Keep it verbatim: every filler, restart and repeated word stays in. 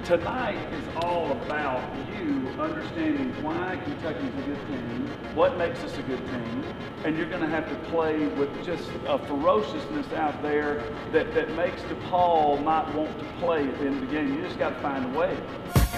Tonight is all about you understanding why Kentucky's a good team, what makes us a good team, and you're going to have to play with just a ferociousness out there that, that makes DePaul not want to play at the end of the game. You just got to find a way.